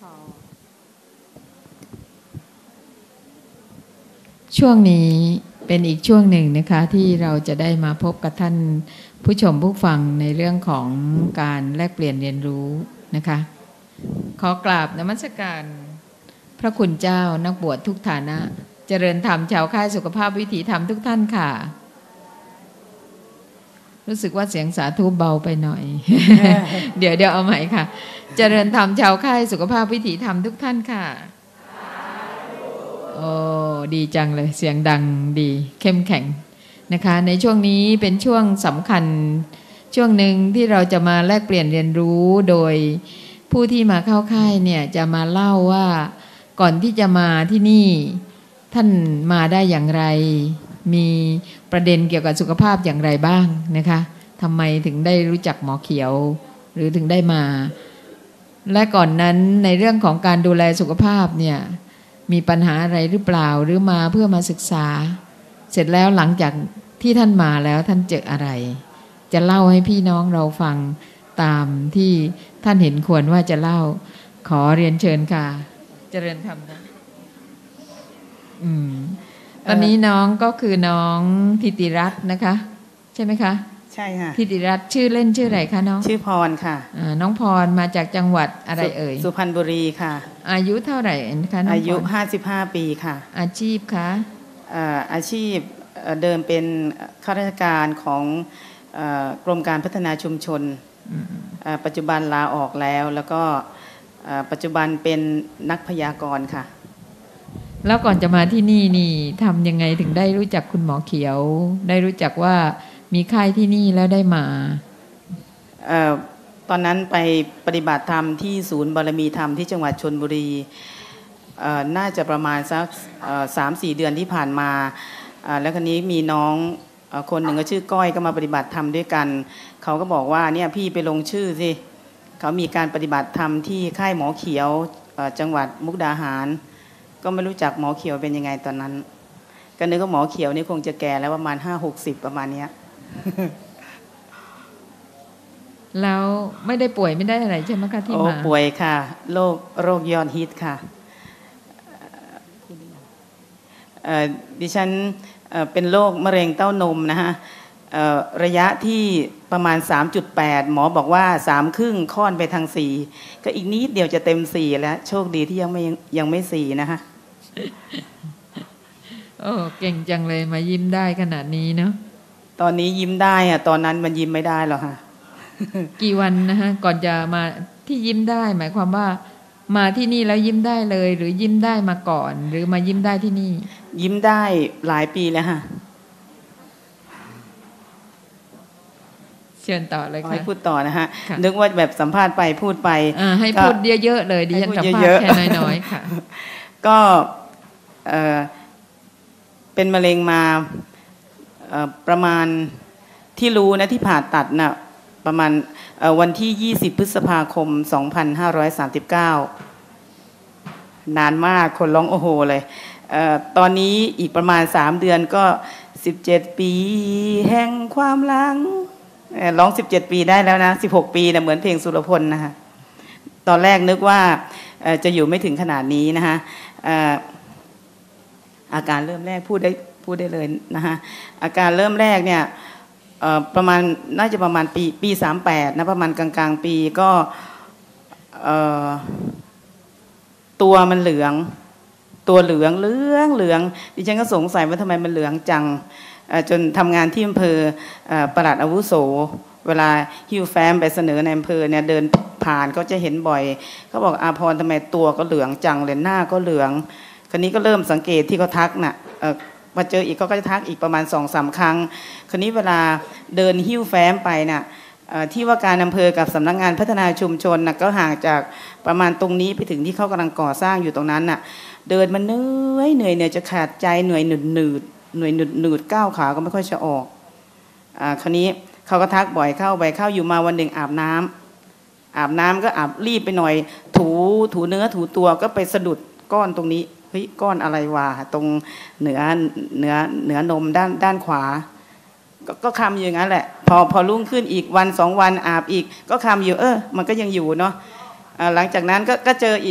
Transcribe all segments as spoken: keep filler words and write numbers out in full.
ช่วงนี้เป็นอีกช่วงหนึ่งนะคะที่เราจะได้มาพบกับท่านผู้ชมผู้ฟังในเรื่องของการแลกเปลี่ยนเรียนรู้นะคะขอกราบนมัสการพระคุณเจ้านักบวชทุกฐานะเจริญธรรมชาวค่ายสุขภาพวิถีธรรมทุกท่านค่ะรู้สึกว่าเสียงสาธุเบาไปหน่อย เดี๋ยวเดี๋ยวเอาใหม่ค่ะเจริญธรรมชาวค่ายสุขภาพวิถีธรรมทุกท่านค่ะโอ้ดีจังเลยเสียงดังดีเข้มแข็งนะคะในช่วงนี้เป็นช่วงสำคัญช่วงหนึ่งที่เราจะมาแลกเปลี่ยนเรียนรู้โดยผู้ที่มาเข้าค่ายเนี่ยจะมาเล่าว่าก่อนที่จะมาที่นี่ท่านมาได้อย่างไรมีประเด็นเกี่ยวกับสุขภาพอย่างไรบ้างนะคะทำไมถึงได้รู้จักหมอเขียวหรือถึงได้มาและก่อนนั้นในเรื่องของการดูแลสุขภาพเนี่ยมีปัญหาอะไรหรือเปล่าหรือมาเพื่อมาศึกษาเสร็จแล้วหลังจากที่ท่านมาแล้วท่านเจออะไรจะเล่าให้พี่น้องเราฟังตามที่ท่านเห็นควรว่าจะเล่าขอเรียนเชิญค่ะเจริญธรรมนะอืมตอนนี้น้องก็คือน้องธิติรัตน์นะคะใช่ไหมคะใช่ค่ะธิติรัตน์ชื่อเล่นชื่ออะไรคะน้องชื่อพรค่ะน้องพรมาจากจังหวัดอะไรเอ่ยสุพรรณบุรีค่ะอายุเท่าไหร่คะน้องพรอายุห้าสิบห้าปีค่ะอาชีพคะอาชีพเดิมเป็นข้าราชการของกรมการพัฒนาชุมชนปัจจุบันลาออกแล้วแล้วก็ปัจจุบันเป็นนักพยากรณ์ค่ะแล้วก่อนจะมาที่นี่นี่ทำยังไงถึงได้รู้จักคุณหมอเขียวได้รู้จักว่ามีค่ายที่นี่แล้วได้มาเอ่อตอนนั้นไปปฏิบัติธรรมที่ศูนย์บารมีธรรมที่จังหวัดชลบุรีเอ่อน่าจะประมาณสักสามสี่เดือนที่ผ่านมาแล้วคราวนี้มีน้องคนหนึ่งก็ชื่อก้อยก็มาปฏิบัติธรรมด้วยกันเขาก็บอกว่าเนี่ยพี่ไปลงชื่อสิเขามีการปฏิบัติธรรมที่ค่ายหมอเขียวจังหวัดมุกดาหารก็ไม่รู้จักหมอเขียวเป็นยังไงตอนนั้นก็นึกว่าหมอเขียวนี่คงจะแก่แล้วประมาณห้าหกสิบประมาณนี้แล้วไม่ได้ป่วยไม่ได้อะไรใช่ไหมคะที่มาโอ้ป่วยค่ะโรคโรคยอดฮิตค่ะดิฉันเป็นโรคมะเร็งเต้านมนะฮะระยะที่ประมาณ สามจุดแปด หมอบอกว่าสามครึ่งค่อนไปทางสี่ก็อีกนิดเดียวจะเต็มสี่แล้วโชคดีที่ยังไม่ยังไม่สี่นะฮะโอ้เก่งจังเลยมายิ้มได้ขนาดนี้เนาะตอนนี้ยิ้มได้อะตอนนั้นมันยิ้มไม่ได้หรอกค่ะกี่วันนะฮะก่อนจะมาที่ยิ้มได้หมายความว่ามาที่นี่แล้วยิ้มได้เลยหรือยิ้มได้มาก่อนหรือมายิ้มได้ที่นี่ยิ้มได้หลายปีแล้วค่ะเชิญต่อเลยค่ะให้พูดต่อนะฮะนึกว่าแบบสัมภาษณ์ไปพูดไปให้พูดเยอะๆเลยดิฉันสัมภาษณ์แค่น้อยๆค่ะก็เป็นมะเร็งมาประมาณที่รู้นะที่ผ่าตัดน่ะประมาณวันที่ยี่สิบพฤษภาคมสองพันห้าร้อยสามสิบเก้านานมากคนร้องโอ้โหเลยเอ่อตอนนี้อีกประมาณสามเดือนก็สิบเจ็ดปีแห่งความหลังร้องสิบเจ็ดปีได้แล้วนะสิบหกปีนะเหมือนเพลงสุรพลนะคะตอนแรกนึกว่าจะอยู่ไม่ถึงขนาดนี้นะคะอาการเริ่มแรกพูดได้พูดได้เลยนะคะอาการเริ่มแรกเนี่ยประมาณน่าจะประมาณปีปีสามแปดนะประมาณกลางๆปีก็ตัวมันเหลืองตัวเหลืองเหลืองเหลืองดิฉันก็สงสัยว่าทำไมมันเหลืองจังจนทำงานที่อำเภอปลัดอาวุโสเวลาฮิวแฟ้มไปเสนอในอำเภอเนี่ยเดินผ่านก็จะเห็นบ่อยเขาบอกอาพรทำไมตัวก็เหลืองจังเลยหน้าก็เหลืองคราวนี้ก็เริ่มสังเกตที่เขาทักน่ะมาเจออีกก็จะทักอีกประมาณสองสามครั้งคราวนี้เวลาเดินหิ้วแฟ้มไปน่ะที่ว่าการอำเภอกับสำนักงานพัฒนาชุมชนน่ะก็ห่างจากประมาณตรงนี้ไปถึงที่เขากำลังก่อสร้างอยู่ตรงนั้นน่ะเดินมันเหนื่อยเหนื่อยเหนื่อยจะขาดใจเหนื่อยหนืดหนืดเหนื่อยหนืดหนืดก้าวขาก็ไม่ค่อยจะออกอ่าคราวนี้เขาก็ทักบ่อยเข้าบ่อยเข้าอยู่มาวันหนึ่งอาบน้ำอาบน้ำก็อาบรีบไปหน่อยถูถูเนื้อถูตัวก็ไปสะดุดก้อนตรงนี้เฮ้ยก้อนอะไรวะตรงเหนือเหนือเหนือนมด้านด้านขวาก็ก็คำอย่างนั้นแหละพอพอรุ่งขึ้นอีกวันสองวันอาบอีกก็คำอยู่เออมันก็ยังอยู่เนาะหลังจากนั้นก็ก็เจออีก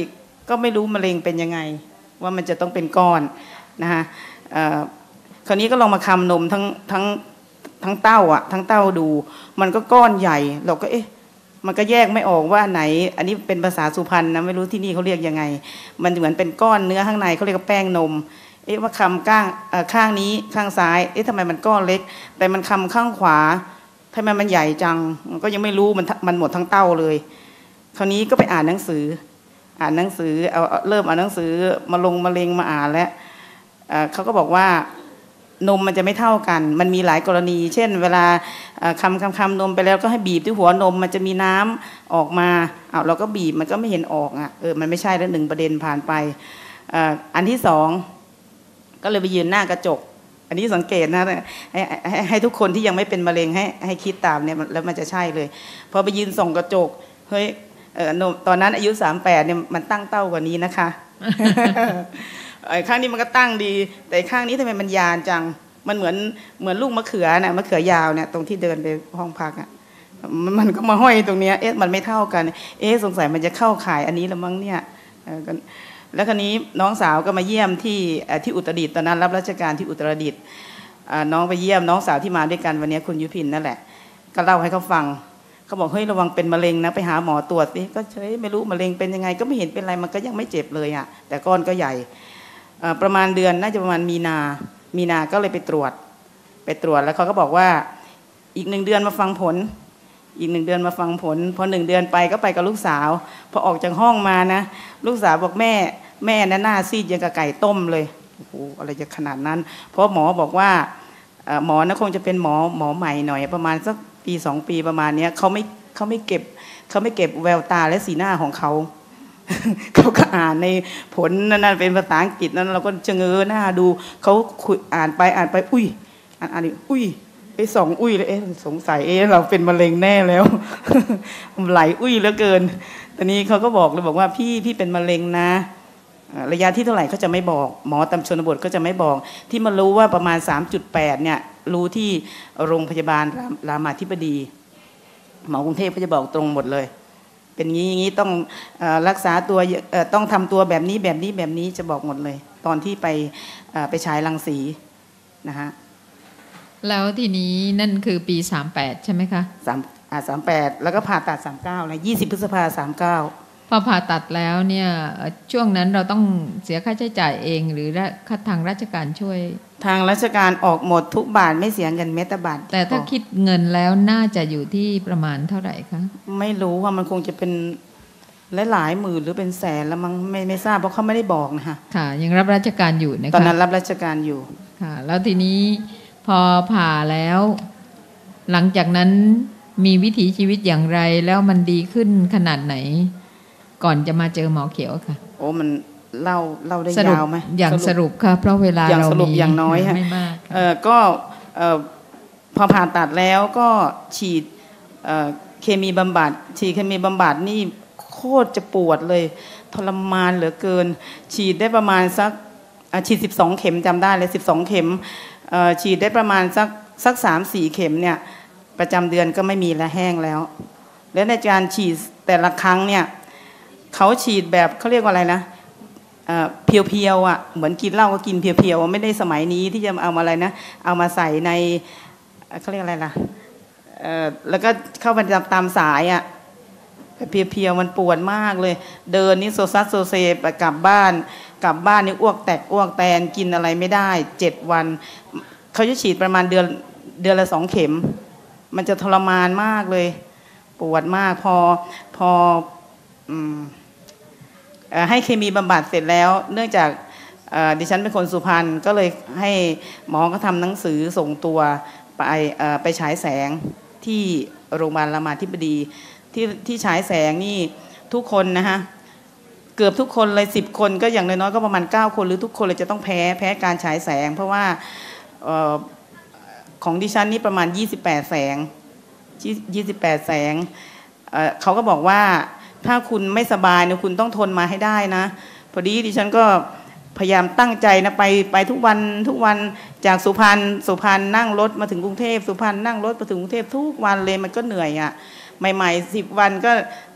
ก็ไม่รู้มะเร็งเป็นยังไงว่ามันจะต้องเป็นก้อนนะคะคราวนี้ก็ลองมาคำนมทั้งทั้งทั้งเต้าอ่ะทั้งเต้าดูมันก็ก้อนใหญ่เราก็เอ๊ะมันก็แยกไม่ออกว่าไหนอันนี้เป็นภาษาสุพรรณนะไม่รู้ที่นี่เขาเรียกยังไงมันเหมือนเป็นก้อนเนื้อข้างในเขาเรียกว่าแป้งนมเอ๊ะว่าคำก้างข้างนี้ข้างซ้ายเอ๊ะทำไมมันก้อนเล็กแต่มันคำข้างขวาทำไมมันใหญ่จังมันก็ยังไม่รู้มันมันหมดทั้งเต้าเลยคราวนี้ก็ไปอ่านหนังสืออ่านหนังสือเอาเริ่มอ่านหนังสือมาลงมะเร็งมาอ่านแล้วเขาก็บอกว่านมมันจะไม่เท่ากันมันมีหลายกรณี เช่นเวลาคำคำคำนมไปแล้วก็ให้บีบที่หัวนมมันจะมีน้ำออกมาเอาเราก็บีบมันก็ไม่เห็นออกอ่ะเออมันไม่ใช่แล้วหนึ่งประเด็นผ่านไปอันที่สองก็เลยไปยืนหน้ากระจกอันนี้สังเกตนะให้ให้ให้ทุกคนที่ยังไม่เป็นมะเร็งให้ให้คิดตามเนี่ยแล้วมันจะใช่เลยพอไปยืนส่องกระจกเฮ้ยเออนมตอนนั้นอายุสามแปดเนี่ยมันตั้งเต้ากว่านี้นะคะข้างนี้มันก็ตั้งดีแต่ข้างนี้ทำไมมันยานจังมันเหมือนเหมือนลูกมะเขือนะมะเขือยาวเนี่ยตรงที่เดินไปห้องพักอ่ะมันก็มาห้อยตรงเนี้ยเอ๊ะมันไม่เท่ากันเอ๊ะสงสัยมันจะเข้าข่ายอันนี้ละมั้งเนี่ยแล้วคราวนี้น้องสาวก็มาเยี่ยมที่ที่อุตรดิตถ์ตอนนั้นรับราชการที่อุตรดิตถ์น้องไปเยี่ยมน้องสาวที่มาด้วยกันวันนี้คุณยุพินนั่นแหละก็เล่าให้เขาฟังเขาบอกเฮ้ยระวังเป็นมะเร็งนะไปหาหมอตรวจสิก็เฉยไม่รู้มะเร็งเป็นยังไงก็ไม่เห็นเป็นไรมันก็ยังไม่เจ็บเลยอ่ะแต่ก้อนก็ใหญ่ประมาณเดือนน่าจะประมาณมีนามีนาก็เลยไปตรวจไปตรวจแล้วเขาก็บอกว่าอีกหนึ่งเดือนมาฟังผลอีกหนึ่งเดือนมาฟังผลพอหนึ่งเดือนไปก็ไปกับลูกสาวพอออกจากห้องมานะลูกสาวบอกแม่แม่น่ะหน้าซีดยังกับไก่ต้มเลยโอ้โหอะไรจะขนาดนั้นเพราะหมอบอกว่าหมอนะคงจะเป็นหมอหมอใหม่หน่อยประมาณสักปีสองปีประมาณนี้เขาไม่เขาไม่เก็บเขาไม่เก็บแววตาและสีหน้าของเขาเขาก็อ่านในผลนั่นเป็นภาษาอังกฤษนั้นเราก็เชงเง้อหน้าดูเขาคุยอ่านไปอ่านไปอุ้ยอ่านอ่านนี่อุ้ยไปสองอุ้ยเลยเอ๊ะสงสัยเอ๊ะเราเป็นมะเร็งแน่แล้วไหลอุ้ยเหลือเกินตอนนี้เขาก็บอกเลยบอกว่าพี่พี่เป็นมะเร็งนะระยะที่เท่าไหร่เขาจะไม่บอกหมอตามชนบทก็จะไม่บอกที่มารู้ว่าประมาณ สามจุดแปด เนี่ยรู้ที่โรงพยาบาลรามาธิบดีหมอกรุงเทพเขาจะบอกตรงหมดเลยเป็นงี้อย่างนี้ต้องรักษาตัวต้องทำตัวแบบนี้แบบนี้แบบนี้จะบอกหมดเลยตอนที่ไปไปฉายรังสีนะฮะแล้วทีนี้นั่นคือปีสามแปดใช่ไหมคะสามอ่าสามแปดแล้วก็ผ่าตัดสามเก้านะยี่สิบพฤษภาสามเก้าพอผ่าตัดแล้วเนี่ยช่วงนั้นเราต้องเสียค่าใช้จ่ายเองหรือทางราชการช่วยทางราชการออกหมดทุกบาทไม่เสียเงินแม้แต่บาทแต่ถ้าคิดเงินแล้วน่าจะอยู่ที่ประมาณเท่าไหร่คะไม่รู้ว่ามันคงจะเป็นหลายๆหมื่นหรือเป็นแสนแล้วมั้งไม่ไม่ทราบเพราะเขาไม่ได้บอกนะคะค่ะยังรับราชการอยู่นะคะตอนนั้นรับราชการอยู่ค่ะแล้วทีนี้พอผ่าแล้วหลังจากนั้นมีวิถีชีวิตอย่างไรแล้วมันดีขึ้นขนาดไหนก่อนจะมาเจอหมอเขียวค่ะโอ้มันเล่าเล่าได้ยาวไหมอย่างสรุปค่ะเพราะเวลาเรามีอย่างน้อยฮะไม่มากเออก็เออพอผ่าตัดแล้วก็ฉีดเออเคมีบำบัดฉีดเคมีบำบัดนี่โคตรจะปวดเลยทรมานเหลือเกินฉีดได้ประมาณสักฉีดสิบสองเข็มจำได้เลยสิบสองเข็มฉีดได้ประมาณสักสักสามสี่เข็มเนี่ยประจำเดือนก็ไม่มีแล้วแห้งแล้วแล้วในการฉีดแต่ละครั้งเนี่ยเขาฉีดแบบเขาเรียกว่าอะไรนะเพียวๆอ่ะเหมือนกินเหล้าก็กินเพียวๆไม่ได้สมัยนี้ที่จะเอามาอะไรนะเอามาใส่ในเขาเรียกอะไรล่ะแล้วก็เข้าไปตามสายอ่ะเพียวๆมันปวดมากเลยเดินนี่โซซัสโซเซไปกลับบ้านกลับบ้านนี่อ้วกแตกอ้วกแตนกินอะไรไม่ได้เจ็ดวันเขาจะฉีดประมาณเดือนเดือนละสองเข็มมันจะทรมานมากเลยปวดมากพอพออืมให้เคมีบำบัดเสร็จแล้วเนื่องจากดิฉันเป็นคนสุพรรณก็เลยให้หมอก็ทำหนังสือส่งตัวไปไปฉายแสงที่โรงพยาบาลรามาธิบดีที่ที่ฉายแสงนี่ทุกคนนะฮะเกือบทุกคนเลยสิบคนก็อย่างน้อยๆก็ประมาณเก้าคนหรือทุกคนเลยจะต้องแพ้แพ้การฉายแสงเพราะว่าของดิฉันนี่ประมาณยี่สิบแปดแสงยี่สิบแปดแสงเขาก็บอกว่าถ้าคุณไม่สบายเนี่ยคุณต้องทนมาให้ได้นะพอดีดิฉันก็พยายามตั้งใจนะไปไปทุกวันทุกวันจากสุพรรณสุพรรณนั่งรถมาถึงกรุงเทพสุพรรณนั่งรถมาถึงกรุงเทพทุกวันเลยมันก็เหนื่อยอ่ะใหม่ๆสิบวันก็นึก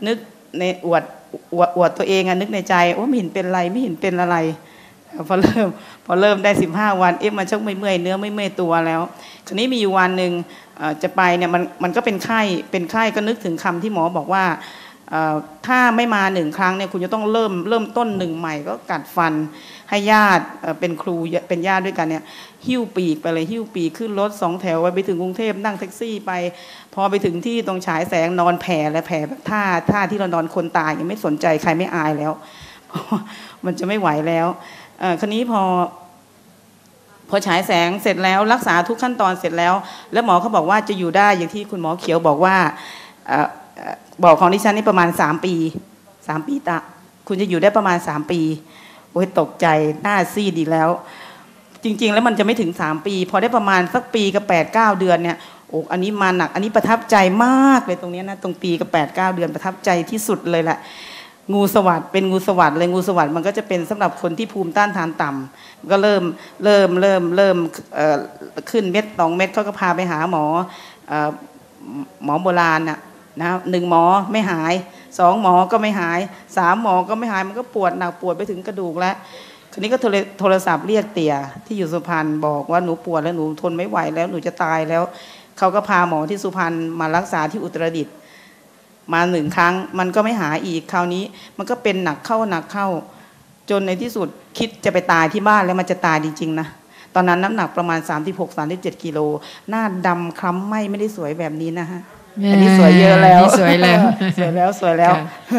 ในอวดอวดอวดตัวเองอะนึกในใจโอ้ไม่เห็นเป็นไรไม่เห็นเป็นอะไรพอเริ่มพอเริ่มได้สิบห้าวันเอ๊ะมันชักไม่เมื่อยเนื้อไม่เมื่อยตัวแล้วคราวนี้มีอยู่วันหนึ่งจะไปเนี่ยมันมันก็เป็นไข้เป็นไข้ก็นึกถึงคำที่หมอบอกว่าถ้าไม่มาหนึ่งครั้งเนี่ยคุณจะต้องเริ่มเริ่มต้นหนึ่งใหม่ก็กัดฟันให้ญาติเป็นครูเป็นญาติด้วยกันเนี่ยหิ้วปีกไปเลยหิ้วปีกขึ้นรถสองแถวไปถึงกรุงเทพนั่งแท็กซี่ไปพอไปถึงที่ตรงฉายแสงนอนแผ่และแผ่แบบท่าท่าที่เรานอนคนตายยังไม่สนใจใครไม่อายแล้วมันจะไม่ไหวแล้วคราวนี้พอพอฉายแสงเสร็จแล้วรักษาทุกขั้นตอนเสร็จแล้วแล้วหมอเขาบอกว่าจะอยู่ได้อย่างที่คุณหมอเขียวบอกว่าบอกของดิฉันนี่ประมาณสามปีสามปีตะคุณจะอยู่ได้ประมาณสามปีโอ้ยตกใจหน้าซีดอีกแล้วจริงๆแล้วมันจะไม่ถึงสามปีพอได้ประมาณสักปีกับแปดเก้าเดือนเนี่ยโอ้อันนี้มาหนักอันนี้ประทับใจมากเลยตรงนี้นะตรงปีกับแปดเก้าเดือนประทับใจที่สุดเลยแหละงูสวัสด์เป็นงูสวัสด์เลยงูสวัสด์มันก็จะเป็นสำหรับคนที่ภูมิต้านทานต่ำก็เริ่มเริ่มเริ่มเริ่มขึ้นเม็ดสองเม็ดเขาก็พาไปหาหมอหมอโบราณน่ะนะหนึ่งหมอไม่หายสองหมอก็ไม่หายสามหมอก็ไม่หายมันก็ปวดหนักปวดไปถึงกระดูกแล้วคราวนี้ก็โทรศัพท์เรียกเตี่ยที่อยู่สุพรรณบอกว่าหนูปวดแล้วหนูทนไม่ไหวแล้วหนูจะตายแล้วเขาก็พาหมอที่สุพรรณมารักษาที่อุตรดิตถ์มาหนึ่งครั้งมันก็ไม่หายอีกคราวนี้มันก็เป็นหนักเข้าหนักเข้าจนในที่สุดคิดจะไปตายที่บ้านแล้วมันจะตายจริงๆนะตอนนั้นน้ำหนักประมาณสามสิบหก สามสิบเจ็ดกิโลหน้าดำคล้ำไหมไม่ได้สวยแบบนี้นะฮะอันนี้สวยเยอะแล้วสวยแล้วสวยแล้วสวยแล้ว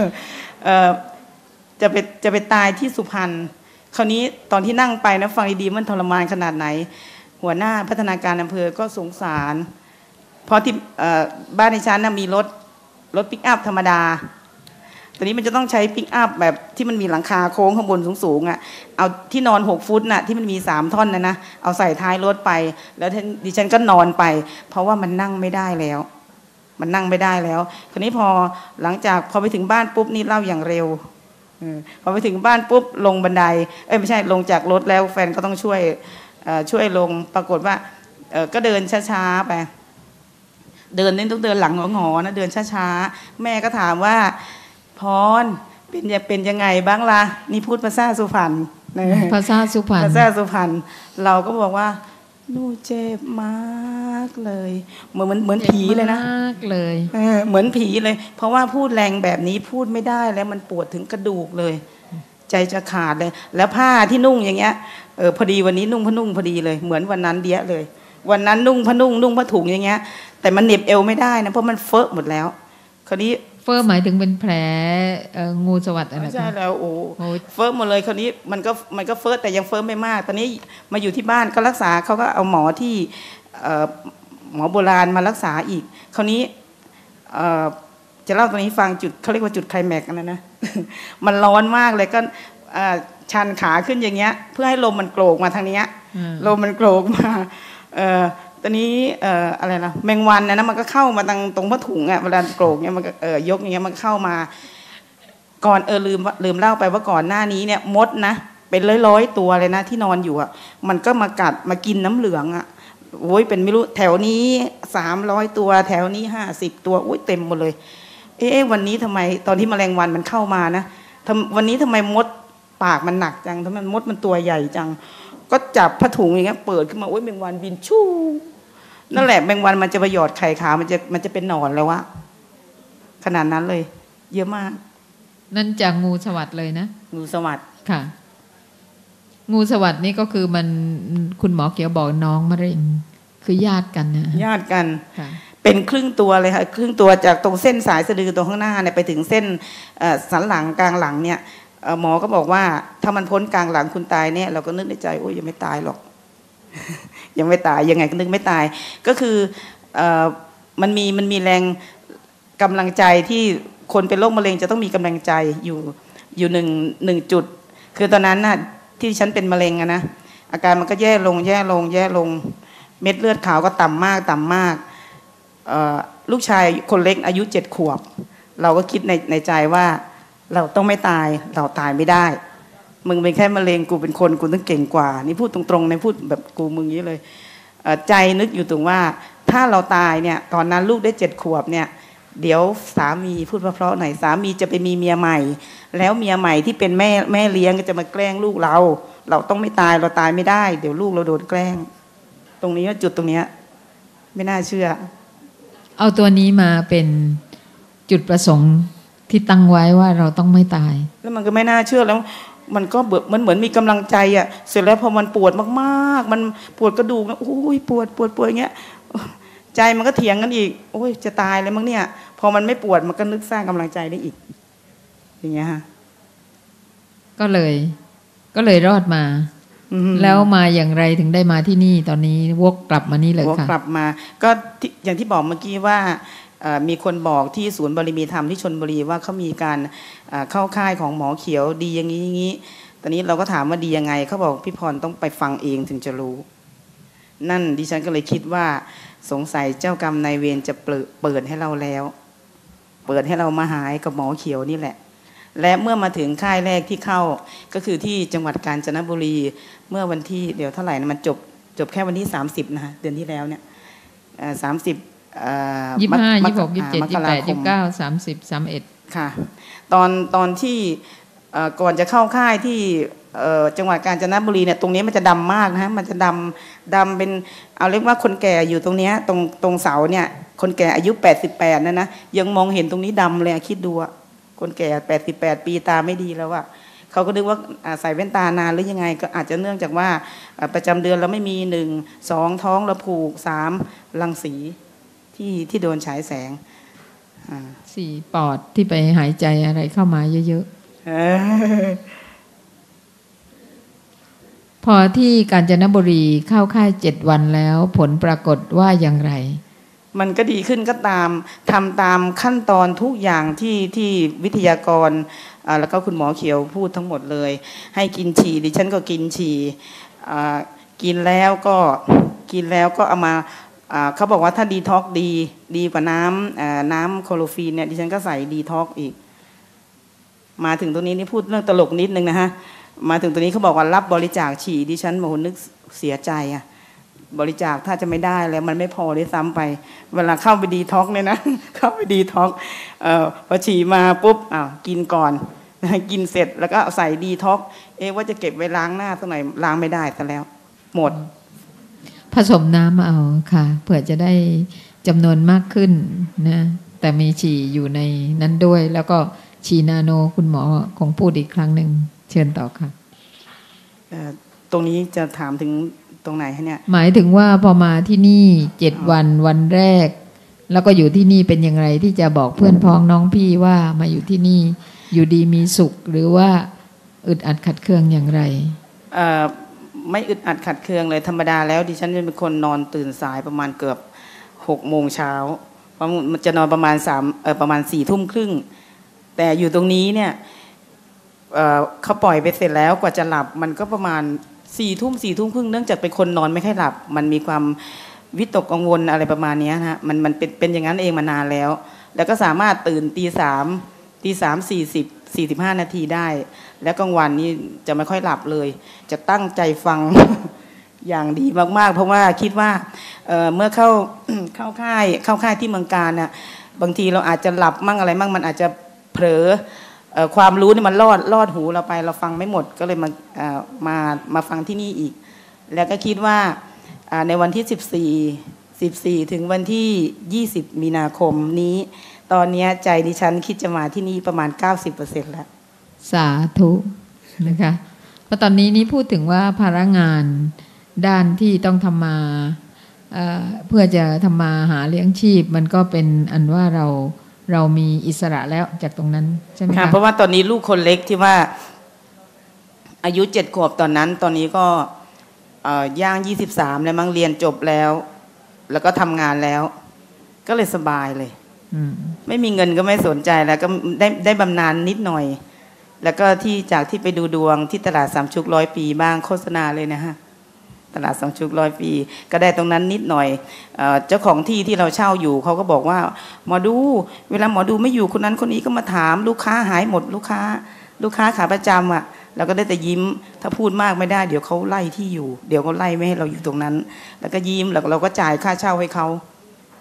จะไปจะไปตายที่สุพรรณคราวนี้ตอนที่นั่งไปนะฟังดีๆมันทรมานขนาดไหนหัวหน้าพัฒนาการอำเภอก็สงสารเพราะที่บ้านในชั้นนะมีรถรถปิกอัพธรรมดาตอนนี้มันจะต้องใช้ปิกอัพแบบที่มันมีหลังคาโค้งข้างบนสูงๆอ่ะเอาที่นอนหกฟุตน่ะที่มันมีสามท่อนนะนะเอาใส่ท้ายรถไปแล้วดิฉันก็นอนไปเพราะว่ามันนั่งไม่ได้แล้วมันนั่งไม่ได้แล้วคราวนี้พอหลังจากพอไปถึงบ้านปุ๊บนี่เล่าอย่างเร็วพอไปถึงบ้านปุ๊บลงบันไดเอ้ยไม่ใช่ลงจากรถแล้วแฟนก็ต้องช่วยช่วยลงปรากฏว่าก็เดินช้าๆไปเดินนี่ต้องเดินหลังหงอๆนะเดินช้าๆแม่ก็ถามว่าพรเป็นเป็นยังไงบ้างล่ะนี่พูดภาษาสุพรรณภาษาสุพรรณภาษาสุพรรณเราก็บอกว่าหนูเจ็บมากเลยเหมือนเหมือนผีเลยนะมากเลยเหมือนผีเลยเพราะว่าพูดแรงแบบนี้พูดไม่ได้แล้วมันปวดถึงกระดูกเลยใจจะขาดเลยแล้วผ้าที่นุ่งอย่างเงี้ยเออพอดีวันนี้นุ่งผ้านุ่งพอดีเลยเหมือนวันนั้นเดียเลยวันนั้นนุ่งผ้านุ่งนุ่งผ้าถุงอย่างเงี้ยแต่มันเหน็บเอวไม่ได้นะเพราะมันเฟอะหมดแล้วคราวนี้เฟอะหมายถึงเป็นแผลงูสวัสด์อะไรใช่แล้วโอ้เฟอะหมดเลยคราวนี้มันก็มันก็เฟอะแต่ยังเฟอะไม่มากตอนนี้มาอยู่ที่บ้านก็รักษาเขาก็เอาหมอที่หมอโบราณมารักษาอีกคราวนี้จะเล่าตรงนี้ฟังจุดเขาเรียกว่าจุดไคลแม็กซ์นะนะมันร้อนมากเลยก็ชันขาขึ้นอย่างเงี้ยเพื่อให้ลมมันโกรกมาทางนี้ลมมันโกรกมาตอนนี้อะไรนะแมงวันนะนะมันก็เข้ามาตรงตรงผ้าถุงอ่ะเวลาโกรกเนี้ยมันก็ยกอย่างเงี้ยมันเข้ามาก่อนเออลืมลืมเล่าไปว่าก่อนหน้านี้เนี่ยมดนะเป็นร้อยๆตัวเลยนะที่นอนอยู่อ่ะมันก็มากัดมากินน้ำเหลืองอ่ะโอ้ยเป็นไม่รู้แถวนี้สามร้อยตัวแถวนี้ห้าสิบตัวโอ้ยเต็มหมดเลยเอ๊ะวันนี้ทำไมตอนที่แมลงวันมันเข้ามานะวันนี้ทำไมมดปากมันหนักจังทำไมมดมันตัวใหญ่จังก็จับผ้าถุงอย่างเงี้ยเปิดขึ้นมาโอ้ยแมงวันบินชู่นั่นแหละแมงวันมันจะประโยชน์ไข่ขามันจะมันจะเป็นหนอนแล้ววะขนาดนั้นเลยเยอะมากนั่นจากงูสวัสด์เลยนะงูสวัสด์ค่ะงูสวัสด์นี่ก็คือมันคุณหมอเขียวบอกน้องมะเร็งคือญาติกันนะญาติกันเป็นครึ่งตัวเลยค่ะครึ่งตัวจากตรงเส้นสายสะดือตรงข้างหน้าเนี่ยไปถึงเส้นสันหลังกลางหลังเนี่ยหมอก็บอกว่าถ้ามันพ้นกลางหลังคุณตายเนี่ยเราก็นึกในใจโอ้ยยังไม่ตายหรอก ยังไม่ตายยังไงก็นึกไม่ตายก็คือมันมีมันมีแรงกำลังใจที่คนเป็นโรคมะเร็งจะต้องมีกำลังใจอยู่อยู่หนึ่งหนึ่งจุดคือตอนนั้นน่ะที่ฉันเป็นมะเร็งอะนะอาการมันก็แย่ลงแย่ลงแย่ลงเม็ดเลือดขาวก็ต่ำมากต่ำมากลูกชายคนเล็กอายุเจ็ดขวบเราก็คิดในในใจว่าเราต้องไม่ตายเราตายไม่ได้มึงเป็นแค่มะเร็งกูเป็นคนกูต้องเก่งกว่านี่พูดตรงๆในพูดแบบกูมึงนี้เลยใจนึกอยู่ตรงว่าถ้าเราตายเนี่ยตอนนั้นลูกได้เจ็ดขวบเนี่ยเดี๋ยวสามีพูดเพราะๆหน่อยสามีจะไปมีเมียใหม่แล้วเมียใหม่ที่เป็นแม่แม่เลี้ยงก็จะมาแกล้งลูกเราเราต้องไม่ตายเราตายไม่ได้เดี๋ยวลูกเราโดนแกล้งตรงนี้จุดตรงนี้ไม่น่าเชื่อเอาตัวนี้มาเป็นจุดประสงค์ที่ตั้งไว้ว่าเราต้องไม่ตายแล้วมันก็ไม่น่าเชื่อแล้วมันก็เบิกมันเหมือนมีกำลังใจอ่ะเสร็จแล้วพอมันปวดมากๆมันปวดกระดูกนะโอ้ยปวดปวดปวดอย่างเงี้ยใจมันก็เถียงกันอีกโอ้ยจะตายแล้วมั้งเนี่ยพอมันไม่ปวดมันก็นึกสร้างกำลังใจได้อีกอย่างเงี้ยฮะก็เลยก็เลยรอดมาแล้วมาอย่างไรถึงได้มาที่นี่ตอนนี้วกกลับมานี่เลยค่ะวกกลับมาก็อย่างที่บอกเมื่อกี้ว่ามีคนบอกที่ศูนย์บริมีธรรมที่ชลบุรีว่าเขามีการเข้าค่ายของหมอเขียวดีอย่างนี้อย่างนี้ตอนนี้เราก็ถามว่าดียังไงเขาบอกพี่พรต้องไปฟังเองถึงจะรู้นั่นดิฉันก็เลยคิดว่าสงสัยเจ้ากรรมนายเวรจะเปิดให้เราแล้วเปิดให้เรามาหายกับหมอเขียวนี่แหละและเมื่อมาถึงค่ายแรกที่เข้าก็คือที่จังหวัดกาญจนบุรีเมื่อวันที่เดี๋ยวเท่าไหร่นะมันจบจบแค่วันที่สามสิบนะคะเดือนที่แล้วเนี่ยสามสิบยี่สิบห้ายี่สิบหกยี่สิบเจ็ดยี่สิบแปดยี่สิบเก้าสามสิบสามเอ็ดค่ะตอนตอนที่ก่อนจะเข้าค่ายที่จังหวัดกาญจนบุรีเนี่ยตรงนี้มันจะดำมากนะฮะมันจะดำดำเป็นเอาเรียกว่าคนแก่อยู่ตรงนี้ตรงตรงเสาเนี่ยคนแก่อายุแปดสิบแปดนะนะยังมองเห็นตรงนี้ดำเลยคิดดูคนแก่แปดสิบแปดปีตาไม่ดีแล้วอะเขาก็นึกว่าใส่แว่นตานานหรือยังไงก็อาจจะเนื่องจากว่าประจำเดือนเราไม่มีหนึ่งสองท้องเราผูกสามรังสีที่ที่โดนฉายแสงสี่ปอดที่ไปหายใจอะไรเข้ามาเยอะๆพอที่กาญจนบุรีเข้าค่ายเจ็ดวันแล้วผลปรากฏว่าอย่างไรมันก็ดีขึ้นก็ตามทำตามขั้นตอนทุกอย่างที่ที่วิทยากรแล้วก็คุณหมอเขียวพูดทั้งหมดเลยให้กินฉี่ดิฉันก็กินฉี่กินแล้วก็กินแล้วก็เอามาเขาบอกว่าถ้าดีท็อกดีดีกว่าน้ำน้ำโคโลฟีนเนี่ยดิฉันก็ใส่ดีท็อกอีกมาถึงตรงนี้นี่พูดเรื่องตลกนิดนึงนะฮะมาถึงตรงนี้เขาบอกว่ารับบริจาคฉี่ดิฉันโมโหนึกเสียใจอะบริจาคถ้าจะไม่ได้แล้วมันไม่พอได้ซ้ำไปเวลาเข้าไปดีท็อกเนี่ยนะเข้าไปดีท็อกเอ่อพอฉี่มาปุ๊บอ้าวกินก่อนกินเสร็จแล้วก็ใส่ดีท็อกเอ๊ะว่าจะเก็บไว้ล้างหน้าสักหน่อยล้างไม่ได้ซะแล้วหมดผสมน้ำเอาค่ะเผื่อจะได้จำนวนมากขึ้นนะแต่มีฉี่อยู่ในนั้นด้วยแล้วก็ฉี่นาโนคุณหมอคงพูดอีกครั้งหนึ่งเชิญต่อค่ะตรงนี้จะถามถึงตรงไหนฮะเนี่ยหมายถึงว่าพอมาที่นี่เจ็ดวันวันแรกแล้วก็อยู่ที่นี่เป็นอย่างไรที่จะบอกเพื่อนพ้องน้องพี่ว่ามาอยู่ที่นี่อยู่ดีมีสุขหรือว่าอึดอัดขัดเคืองอย่างไรเอ่อไม่อึดอัดขัดเคืองเลยธรรมดาแล้วดิฉันเป็นคนนอนตื่นสายประมาณเกือบหกโมงเช้าเพราะมันจะนอนประมาณสามเอ่อประมาณสี่ทุ่มครึ่งแต่อยู่ตรงนี้เนี่ยเอ่อเขาปล่อยไปเสร็จแล้วกว่าจะหลับมันก็ประมาณสี่ทุ่มสี่ทุ่มครึ่งเนื่องจากเป็นคนนอนไม่ค่อยหลับมันมีความวิตกกังวลอะไรประมาณนี้นะฮะมันมันเป็นเป็นอย่างนั้นเองมานานแล้วแล้วก็สามารถตื่นตีสามตีสามสี่สิบสี่สิบห้านาทีได้แล้วกลางวันนี้จะไม่ค่อยหลับเลยจะตั้งใจฟัง อย่างดีมากๆเพราะว่าคิดว่า เ, เมื่อเข้า เข้าค่ายเข้าค่ายที่เมืองการน่ะบางทีเราอาจจะหลับมั่งอะไรมั่งมันอาจจะเผลอความรู้นี่มันลอดลอดหูเราไปเราฟังไม่หมดก็เลยมามามาฟังที่นี่อีกแล้วก็คิดว่าในวันที่สิบสี่ สิบสี่ถึงวันที่ยี่สิบมีนาคมนี้ตอนนี้ใจดิฉันคิดจะมาที่นี่ประมาณ เก้าสิบเปอร์เซ็นต์ แล้วสาธุนะคะเพราะตอนนี้นี่พูดถึงว่าภาระงานด้านที่ต้องทำมา เ, เพื่อจะทำมาหาเลี้ยงชีพมันก็เป็นอันว่าเราเรามีอิสระแล้วจากตรงนั้นใช่ไหมคะเพราะว่าตอนนี้ลูกคนเล็กที่ว่าอายุเจ็ดขวบตอนนั้นตอนนี้ก็ย่างยี่สิบสามแล้วมั้งเรียนจบแล้วแล้วก็ทำงานแล้วก็เลยสบายเลยไม่มีเงินก็ไม่สนใจแล้วก็ได้ได้บำนาญนิดหน่อยแล้วก็ที่จากที่ไปดูดวงที่ตลาดสามชุกร้อยปีบ้างโฆษณาเลยนะฮะตลาดสามชุกร้อยปีก็ได้ตรงนั้นนิดหน่อยเจ้าของที่ที่เราเช่าอยู่เขาก็บอกว่าหมอดูเวลาหมอดูไม่อยู่คนนั้นคนนี้ก็มาถามลูกค้าหายหมดลูกค้าลูกค้าขาประจำอ่ะเราก็ได้แต่ยิ้มถ้าพูดมากไม่ได้เดี๋ยวเขาไล่ที่อยู่เดี๋ยวเขาไล่ไม่ให้เราอยู่ตรงนั้นแล้วก็ยิ้มแล้วเราก็จ่ายค่าเช่าให้เขา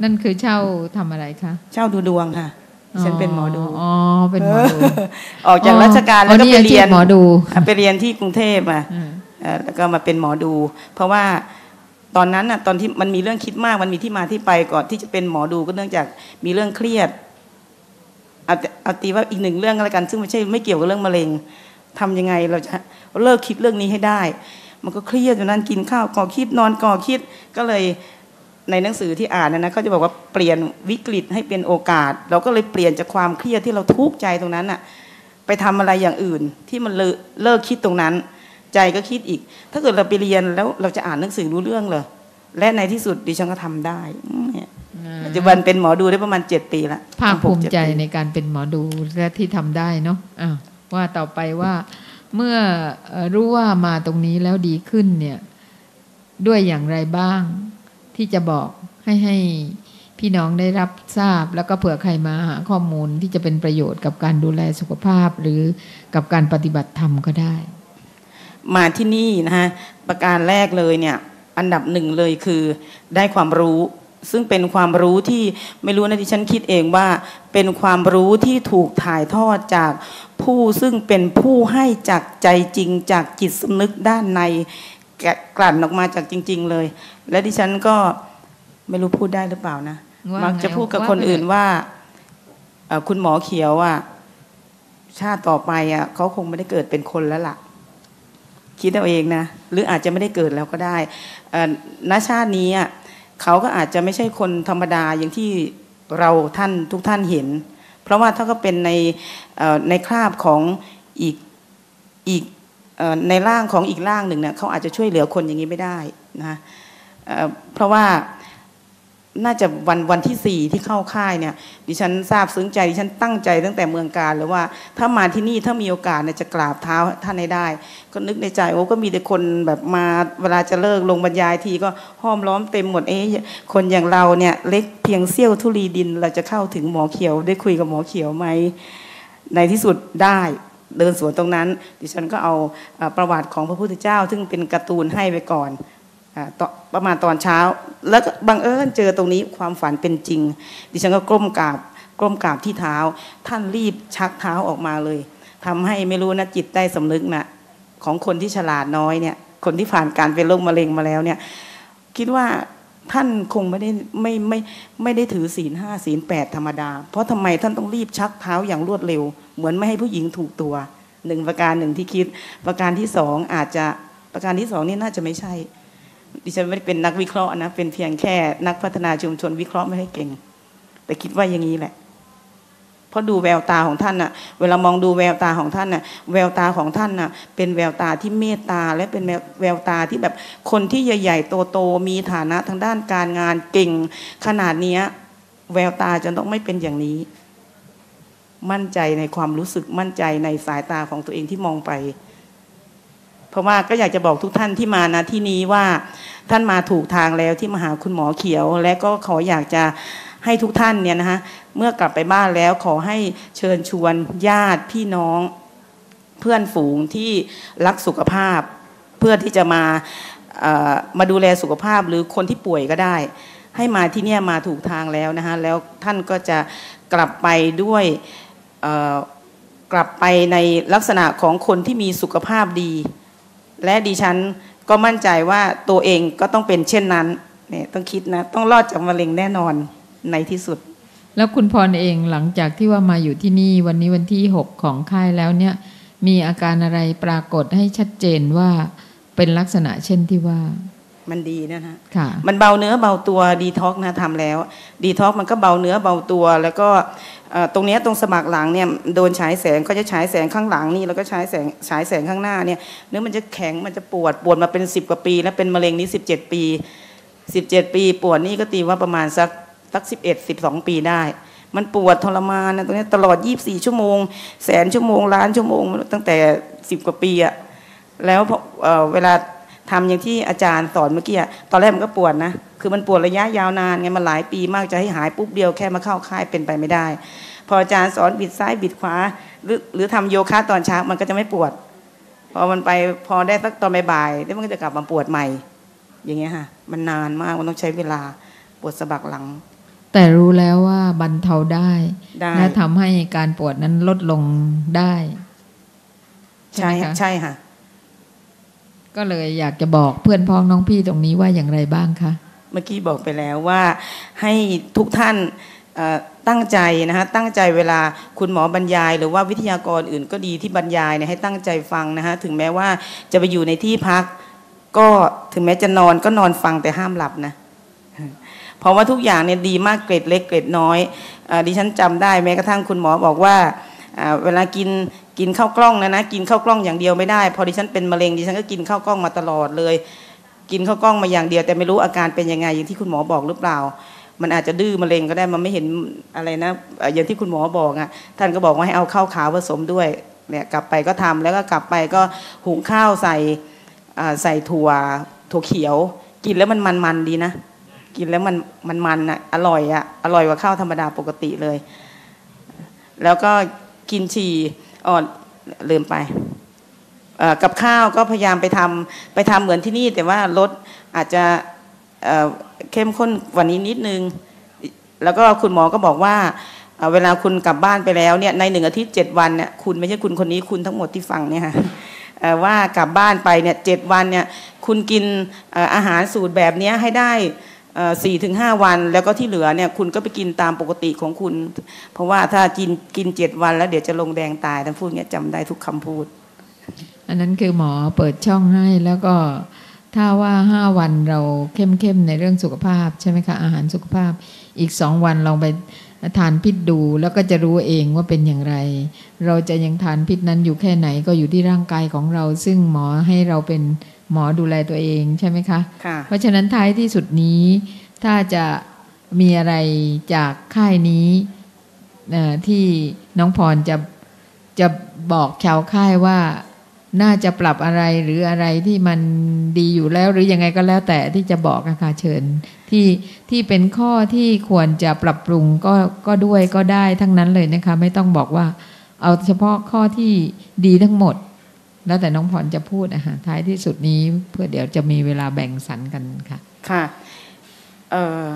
นั่นคือเช่าทำอะไรคะเช่าดูดวงค่ะฉันเป็นหมอดูอ๋อเป็นหมอดูออกจากราชการแล้วก็ไปเรียนหมอดูไปเรียนที่กรุงเทพอ่ะแล้วก็มาเป็นหมอดูเพราะว่าตอนนั้นน่ะตอนที่มันมีเรื่องคิดมากมันมีที่มาที่ไปก่อนที่จะเป็นหมอดูก็เนื่องจากมีเรื่องเครียดเอาเอาตีว่าอีกหนึ่งเรื่องก็แล้วกันซึ่งไม่ใช่ไม่เกี่ยวกับเรื่องมะเร็งทำยังไงเราจะเลิกคิดเรื่องนี้ให้ได้มันก็เครียดอยู่นั้นกินข้าวก่อคิดนอนก่อคิดก็เลยในหนังสือที่อ่านนะนะเขาจะบอกว่าเปลี่ยนวิกฤตให้เป็นโอกาสเราก็เลยเปลี่ยนจากความเครียดที่เราทุกข์ใจตรงนั้นน่ะไปทำอะไรอย่างอื่นที่มันเลิกคิดตรงนั้นใจก็คิดอีกถ้าเกิดเราไปเรียนแล้วเราจะอ่านหนังสือรู้เรื่องเลยและในที่สุดดิฉันก็ทำได้ปัจจุบันเป็นหมอดูได้ประมาณเจ็ดปีละภาคภูมิใจในการเป็นหมอดูและที่ทำได้เนาะอ่ะว่าต่อไปว่าเมื่อรู้ว่ามาตรงนี้แล้วดีขึ้นเนี่ยด้วยอย่างไรบ้างที่จะบอกให้ให้พี่น้องได้รับทราบแล้วก็เผื่อใครมาหาข้อมูลที่จะเป็นประโยชน์กับการดูแลสุขภาพหรือกับการปฏิบัติธรรมก็ได้มาที่นี่นะฮะประการแรกเลยเนี่ยอันดับหนึ่งเลยคือได้ความรู้ซึ่งเป็นความรู้ที่ไม่รู้นะที่ฉันคิดเองว่าเป็นความรู้ที่ถูกถ่ายทอดจากผู้ซึ่งเป็นผู้ให้จากใจจริงจากจิตสำนึกด้านในแกะกลั่นออกมาจากจริงๆเลยและดิฉันก็ไม่รู้พูดได้หรือเปล่านะมักจะพูดกับคนอื่นว่าคุณหมอเขียวอ่ะชาติต่อไปอ่ะเขาคงไม่ได้เกิดเป็นคนแล้วล่ะคิดเอาเองนะหรืออาจจะไม่ได้เกิดแล้วก็ได้ณชาตินี้อ่ะเขาก็อาจจะไม่ใช่คนธรรมดาอย่างที่เราท่านทุกท่านเห็นเพราะว่าถ้าก็เป็นในในคราบของอีกอีกในร่างของอีกร่างหนึ่งเนี่ยเขาอาจจะช่วยเหลือคนอย่างนี้ไม่ได้นะเพราะว่าน่าจะวันวันที่สี่ที่เข้าค่ายเนี่ยดิฉันทราบซึ้งใจดิฉันตั้งใจตั้งแต่เมืองการเลยว่าถ้ามาที่นี่ถ้ามีโอกาสเนี่ยจะกราบเท้าท่านให้ได้ก็นึกในใจโอ้ก็มีแต่คนแบบมาเวลาจะเลิกลงบรรยายทีก็ห้อมล้อมเต็มหมดเอ๊ะคนอย่างเราเนี่ยเล็กเพียงเสี้ยวธุลีดินเราจะเข้าถึงหมอเขียวได้คุยกับหมอเขียวไหมในที่สุดได้เดินสวนตรงนั้นดิฉันก็เอาประวัติของพระพุทธเจ้าซึ่งเป็นการ์ตูนให้ไปก่อนประมาณตอนเช้าแล้วบังเอิญเจอตรงนี้ความฝันเป็นจริงดิฉันก็ก้มกราบก้มกราบที่เท้าท่านรีบชักเท้าออกมาเลยทำให้ไม่รู้นะจิตใต้สำนึกนะของคนที่ฉลาดน้อยเนี่ยคนที่ผ่านการเป็นโรคมะเร็งมาแล้วเนี่ยคิดว่าท่านคงไม่ได้ไม่ไม่ไม่ได้ถือศีลห้าศีลแปดธรรมดาเพราะทำไมท่านต้องรีบชักเท้าอย่างรวดเร็วเหมือนไม่ให้ผู้หญิงถูกตัวหนึ่งประการหนึ่งที่คิดประการที่สองอาจจะประการที่สองนี่น่าจะไม่ใช่ดิฉันไม่ได้เป็นนักวิเคราะห์นะเป็นเพียงแค่นักพัฒนาชุมชนวิเคราะห์ไม่ให้เก่งแต่คิดว่าอย่างนี้แหละเพราะดูแววตาของท่านน่ะเวลามองดูแววตาของท่านน่ะแววตาของท่านน่ะเป็นแววตาที่เมตตาและเป็นแววตาที่แบบคนที่ใหญ่ๆโตๆมีฐานะทางด้านการงานเก่งขนาดนี้แววตาจะต้องไม่เป็นอย่างนี้มั่นใจในความรู้สึกมั่นใจในสายตาของตัวเองที่มองไปเพราะว่าก็อยากจะบอกทุกท่านที่มานะที่นี้ว่าท่านมาถูกทางแล้วที่มาหาคุณหมอเขียวและก็ขออยากจะให้ทุกท่านเนี่ยนะฮะเมื่อกลับไปบ้านแล้วขอให้เชิญชวนญาติพี่น้องเพื่อนฝูงที่รักสุขภาพเพื่อที่จะมาเอ่อมาดูแลสุขภาพหรือคนที่ป่วยก็ได้ให้มาที่เนี่ยมาถูกทางแล้วนะฮะแล้วท่านก็จะกลับไปด้วยเอ่อกลับไปในลักษณะของคนที่มีสุขภาพดีและดิฉันก็มั่นใจว่าตัวเองก็ต้องเป็นเช่นนั้นเนี่ยต้องคิดนะต้องรอดจากมะเร็งแน่นอนในที่สุดแล้วคุณพรเองหลังจากที่ว่ามาอยู่ที่นี่วันนี้วันที่หกของค่ายแล้วเนี่ยมีอาการอะไรปรากฏให้ชัดเจนว่าเป็นลักษณะเช่นที่ว่ามันดีนะฮะค่ะมันเบาเนื้อเบาตัวดีท็อกนะทำแล้วดีท็อกมันก็เบาเนื้อเบาตัวแล้วก็ตรงนี้ตรงสมัครหลังเนี่ยโดนฉายแสงก็จะฉายแสงข้างหลังนี่แล้วก็ฉายแสงฉายแสงข้างหน้าเนี่ยเนื้อมันจะแข็งมันจะปวดปวดมาเป็นสิบกว่าปีแล้วเป็นมะเร็งนี้สิบเจ็ดปีสิบเจ็ดปีปวดนี่ก็ตีว่าประมาณสักสักสิบเอ็ดสิบสองปีได้มันปวดทรมานนะตรงนี้ตลอดยี่สิบสี่ชั่วโมงแสนชั่วโมงล้านชั่วโมงตั้งแต่สิบกว่าปีอะแล้วเวลาทำอย่างที่อาจารย์สอนเมื่อกี้ตอนแรกมันก็ปวดนะคือมันปวดระยะยาวนานไงมันหลายปีมากจะให้หายปุ๊บเดียวแค่มาเข้าค่ายเป็นไปไม่ได้พออาจารย์สอนบิดซ้ายบิดขวาหรือหรือทำโยคะตอนเช้ามันก็จะไม่ปวดพอมันไปพอได้สักตอนบ่ายๆแล้วมันก็จะกลับมาปวดใหม่อย่างเงี้ยค่ะมันนานมากมันต้องใช้เวลาปวดสะบักหลังแต่รู้แล้วว่าบรรเทาได้ได้และทำให้การปวดนั้นลดลงได้ใช่ใช่ไหมคะใช่ค่ะก็เลยอยากจะบอกเพื่อนพ้องน้องพี่ตรงนี้ว่าอย่างไรบ้างคะเมื่อกี้บอกไปแล้วว่าให้ทุกท่านเอ่อตั้งใจนะฮะตั้งใจเวลาคุณหมอบรรยาย หรือว่าวิทยากรอื่นก็ดีที่บรรยายเนี่ยให้ตั้งใจฟังนะฮะถึงแม้ว่าจะไปอยู่ในที่พัก ก็ถึงแม้จะนอนก็นอนฟังแต่ห้ามหลับนะเพราะว่าทุกอย่างเนี่ยดีมากเกร็ดเล็กเกร็ดน้อยเอ่อดิฉันจำได้แม้กระทั่งคุณหมอบอกว่าเอ่อเวลากินกินข้าวกล้องนะนะกินข้าวกล้องอย่างเดียวไม่ได้พอดิฉันเป็นมะเร็งดิฉันก็กินข้าวกล้องมาตลอดเลยกินข้าวกล้องมาอย่างเดียวแต่ไม่รู้อาการเป็นยังไงอย่างที่คุณหมอบอกหรือเปล่ามันอาจจะดื้อมะเร็งก็ได้มันไม่เห็นอะไรนะเอ่ออย่างที่คุณหมอบอกอ่ะท่านก็บอกว่าให้เอาข้าวขาวผสมด้วยเนี่ยกลับไปก็ทำแล้วก็กลับไปก็หุงข้าวใส่อ่าใส่ถั่วถั่วเขียวกินแล้วมันมันๆดีนะกินแล้วมันมันมันอ่ะอร่อยอ่ะอร่อยกว่าข้าวธรรมดาปกติเลยแล้วก็กินฉี่อ่อนลืมไปเอ่อกับข้าวก็พยายามไปทำไปทำเหมือนที่นี่แต่ว่ารสอาจจะเอ่อเข้มข้นกว่านี้นิดนึงแล้วก็คุณหมอก็บอกว่าเอ่อเวลาคุณกลับบ้านไปแล้วเนี่ยในหนึ่งอาทิตย์เจ็ดวันเนี่ยคุณไม่ใช่คุณคนนี้คุณทั้งหมดที่ฟังเนี่ยค่ะเอ่อว่ากลับบ้านไปเนี่ยเจ็ดวันเนี่ยคุณกินเอ่ออาหารสูตรแบบเนี้ยให้ได้สี่ถึงห้าวันแล้วก็ที่เหลือเนี่ยคุณก็ไปกินตามปกติของคุณเพราะว่าถ้ากินกินเจ็ดวันแล้วเดี๋ยวจะลงแดงตายท่านพูดเงี้ยจำได้ทุกคำพูดอันนั้นคือหมอเปิดช่องให้แล้วก็ถ้าว่าห้าวันเราเข้มๆในเรื่องสุขภาพใช่ไหมคะอาหารสุขภาพอีกสองวันลองไปทานพิษดูแล้วก็จะรู้เองว่าเป็นอย่างไรเราจะยังทานพิษนั้นอยู่แค่ไหนก็อยู่ที่ร่างกายของเราซึ่งหมอให้เราเป็นหมอดูแลตัวเองใช่ไหมคะค่ะเพราะฉะนั้นท้ายที่สุดนี้ถ้าจะมีอะไรจากค่ายนี้ที่น้องพรจะจะบอกชาวค่ายว่าน่าจะปรับอะไรหรืออะไรที่มันดีอยู่แล้วหรือยังไงก็แล้วแต่ที่จะบอกค่ะเชิญที่ที่เป็นข้อที่ควรจะปรับปรุงก็ก็ด้วยก็ได้ทั้งนั้นเลยนะคะไม่ต้องบอกว่าเอาเฉพาะข้อที่ดีทั้งหมดแล้วแต่น้องพรจะพูดนะคะท้ายที่สุดนี้เพื่อเดี๋ยวจะมีเวลาแบ่งสรรกันค่ะค่ะเอ่อ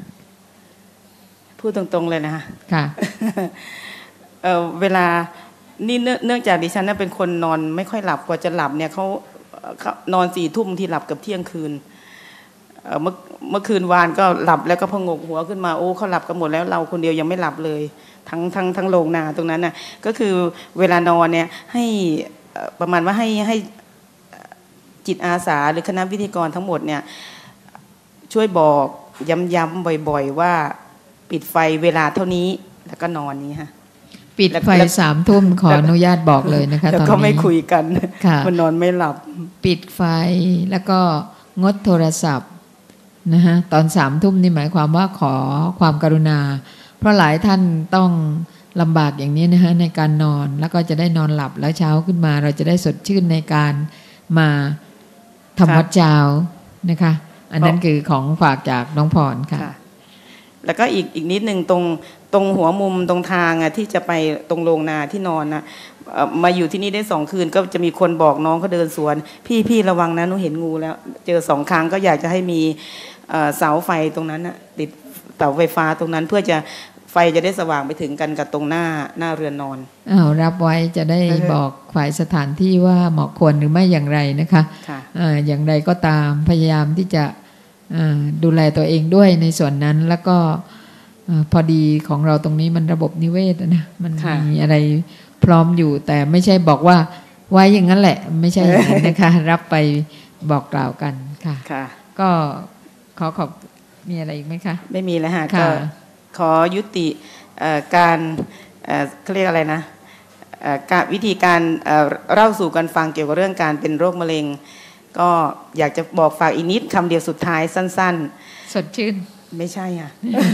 พูดตรงๆเลยนะคะค่ะเอ่อเวลานี่เนื่องจากดิฉันเป็นคนนอนไม่ค่อยหลับกว่าจะหลับเนี่ยเขานอนสี่ทุ่มที่หลับกับเที่ยงคืนเมื่อเมื่อคืนวานก็หลับแล้วก็พงกหัวขึ้นมาโอ้เขาหลับกันหมดแล้วเราคนเดียวยังไม่หลับเลยทั้งทั้งทั้งโรงนาตรงนั้นน่ะก็คือเวลานอนเนี่ยให้ประมาณว่าให้ให้จิตอาสาหรือคณะวิทยากรทั้งหมดเนี่ยช่วยบอกย้ำๆบ่อยๆว่าปิดไฟเวลาเท่านี้แล้วก็นอนนี้ค่ะปิดไฟสามทุ่มขออนุญาตบอกเลยนะคะตอนนี้แล้วก็ไม่คุยกันมันนอนไม่หลับปิดไฟแล้วก็งดโทรศัพท์นะฮะตอนสามทุ่มนี่หมายความว่าขอความกรุณาเพราะหลายท่านต้องลำบากอย่างนี้นะฮะในการนอนแล้วก็จะได้นอนหลับแล้วเช้าขึ้นมาเราจะได้สดชื่นในการมาทำวัดเช้านะคะอันนั้นคือของฝากจากน้องพรค่ะแล้วก็อีกอีกนิดนึงตรงตรงหัวมุมตรงทางอ่ะที่จะไปตรงโรงนาที่นอนนะมาอยู่ที่นี่ได้สองคืนก็จะมีคนบอกน้องเขาเดินสวนพี่พี่ระวังนะหนูเห็นงูแล้วเจอสองครั้งก็อยากจะให้มีเสาไฟตรงนั้นนะติดเสาไฟฟ้าตรงนั้นเพื่อจะไฟจะได้สว่างไปถึงกันกับตรงหน้าหน้าเรือนนอนอ้าวรับไว้จะได้บอกฝ่ายสถานที่ว่าเหมาะควรหรือไม่อย่างไรนะคะอย่างไรก็ตามพยายามที่จะดูแลตัวเองด้วยในส่วนนั้นแล้วก็พอดีของเราตรงนี้มันระบบนิเวศนะมันมีอะไรพร้อมอยู่แต่ไม่ใช่บอกว่าไว้อย่างนั้นแหละไม่ใช่อย่างนั้นนะคะรับไปบอกกล่าวกันค่ะก็ขอขอบมีอะไรอีกไหมคะไม่มีแล้วค่ะก็ขอยุติการเขาเรียกอะไรนะการวิธีการเล่าสู่กันฟังเกี่ยวกับเรื่องการเป็นโรคมะเร็งก็อยากจะบอกฝากอีกนิดคำเดียวสุดท้ายสั้นๆสดชื่นไม่ใช่อ่ะ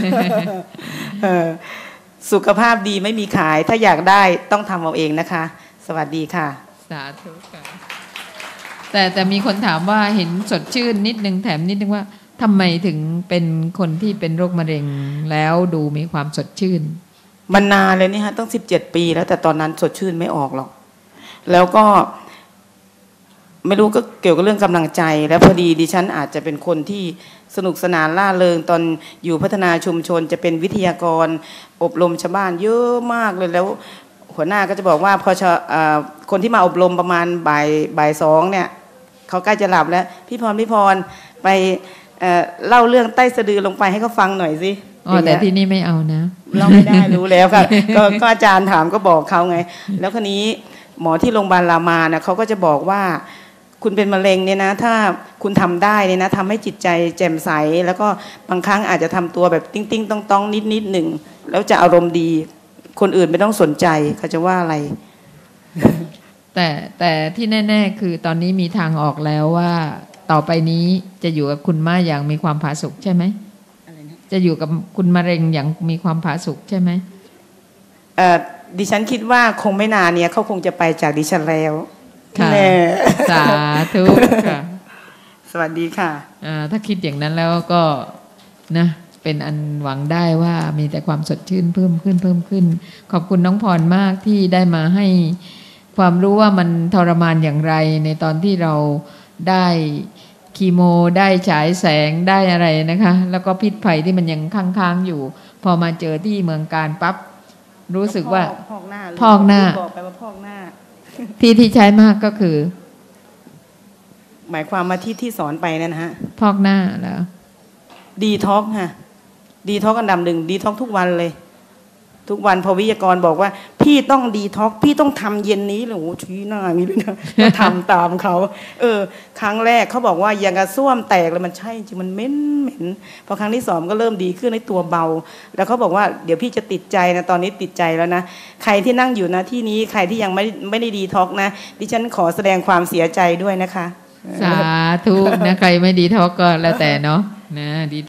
สุขภาพดีไม่มีขายถ้าอยากได้ต้องทำเอาเองนะคะสวัสดีค่ะสาธุค่ะแต่แต่มีคนถามว่าเห็นสดชื่นนิดนึงแถมนิดนึงว่าทำไมถึงเป็นคนที่เป็นโรคมะเร็งแล้วดูมีความสดชื่นมันนานเลยนี่ฮะตั้งสิบเจ็ดปีแล้วแต่ตอนนั้นสดชื่นไม่ออกหรอกแล้วก็ไม่รู้ก็เกี่ยวกับเรื่องกำลังใจ แล้วพอดีดิฉันอาจจะเป็นคนที่สนุกสนานล่าเริงตอนอยู่พัฒนาชุมชนจะเป็นวิทยากรอบรมชาวบ้านเยอะมากเลยแล้วหัวหน้าก็จะบอกว่าพอชคนที่มาอบรมประมาณบ่ายบ่ายสองเนี่ยเขาใกล้จะหลับแล้วพี่พรพี่พรไปเอ่อเล่าเรื่องใต้สะดือลงไปให้เขาฟังหน่อยสิอ๋อแต่ที่นี่ไม่เอานะเราไม่ได้รู้แล้วค่ะ ก็ก็อาจารย์ถามก็บอกเขาไงแล้วคนนี้หมอที่โรงพยาบาลรามานะเขาก็จะบอกว่าคุณเป็นมะเร็งเนี่ยนะถ้าคุณทำได้เนี่ยนะทำให้จิตใจแจ่มใสแล้วก็บางครั้งอาจจะทำตัวแบบติ้งติ้งต้องต้องนิดนิดหนึ่งแล้วจะอารมณ์ดีคนอื่นไม่ต้องสนใจเขาจะว่าอะไรแต่แต่ที่แน่ๆคือตอนนี้มีทางออกแล้วว่าต่อไปนี้จะอยู่กับคุณม่าอย่างมีความผาสุกใช่ไหมจะอยู่กับคุณมะเร็งอย่างมีความผาสุกใช่ไหมเอ่อดิฉันคิดว่าคงไม่นานเนี่ยเขาคงจะไปจากดิฉันแล้วค่ะสาธุค่ะสวัสดีค่ะถ้าคิดอย่างนั้นแล้วก็นะเป็นอันหวังได้ว่ามีแต่ความสดชื่นเพิ่มขึ้นเพิ่มขึ้นขอบคุณน้องพรมากที่ได้มาให้ความรู้ว่ามันทรมานอย่างไรในตอนที่เราได้คีโมได้ฉายแสงได้อะไรนะคะแล้วก็พิษภัยที่มันยังค้างๆอยู่พอมาเจอที่เมืองการปั๊บรู้สึกว่าพอกหน้าพอกหน้าบอกไปว่าพอกหน้าที่ที่ใช้มากก็คือหมายความมาที่ที่สอนไปนั่นนะฮะพอกหน้าแล้วดีท็อกค่ะดีท็อกอันดับหนึ่งดีท็อกทุกวันเลยทุกวันพอวิทยากรบอกว่าพี่ต้องดีท็อกพี่ต้องทำเย็นนี้เลยโอ้ชี้หน้าอย่างนี้เลยนะก็ทำตามเขาเออครั้งแรกเขาบอกว่าอย่างกระส้วมแตกเลยมันใช่จริงมันเหม็นเหม็นพอครั้งที่สองก็เริ่มดีขึ้นในตัวเบาแล้วเขาบอกว่าเดี๋ยวพี่จะติดใจนะตอนนี้ติดใจแล้วนะใครที่นั่งอยู่นะที่นี้ใครที่ยังไม่ไม่ได้ดีท็อกนะดิฉันขอแสดงความเสียใจด้วยนะคะสาธุนะใครไม่ดีท็อกก็แล้วแต่เนาะนะดี